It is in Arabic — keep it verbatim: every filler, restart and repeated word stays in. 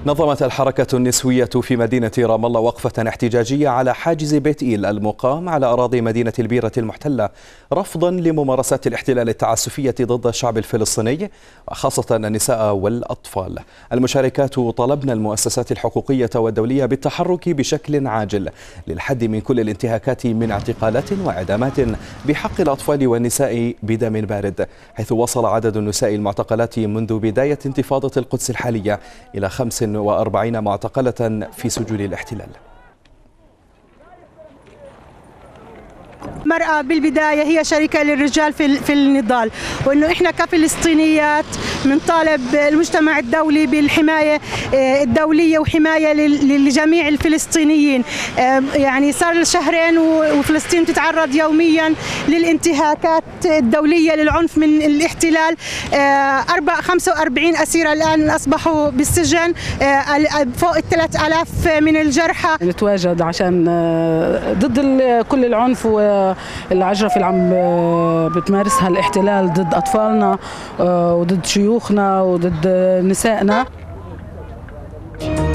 نظمت الحركة النسوية في مدينة رام الله وقفة احتجاجية على حاجز بيت إيل المقام على أراضي مدينة البيرة المحتلة، رفضا لممارسات الاحتلال التعسفية ضد الشعب الفلسطيني وخاصة النساء والأطفال. المشاركات طلبن المؤسسات الحقوقية والدولية بالتحرك بشكل عاجل للحد من كل الانتهاكات من اعتقالات وإعدامات بحق الأطفال والنساء بدم بارد، حيث وصل عدد النساء المعتقلات منذ بداية انتفاضة القدس الحالية إلى خمس وأربعين معتقلة في سجون الاحتلال. المرأة بالبداية هي شريكة للرجال في في النضال، وإنه إحنا كفلسطينيات بنطالب المجتمع الدولي بالحماية الدولية وحماية لجميع الفلسطينيين. يعني صار شهرين وفلسطين تتعرض يوميا للانتهاكات الدولية للعنف من الاحتلال. أربع خمسة وأربعين أسيرة الآن أصبحوا بالسجن، فوق الثلاث آلاف من الجرحى. نتواجد عشان ضد كل العنف والعجرة اللي عم بتمارسها الاحتلال ضد أطفالنا وضد شيوخنا وضد نسائنا.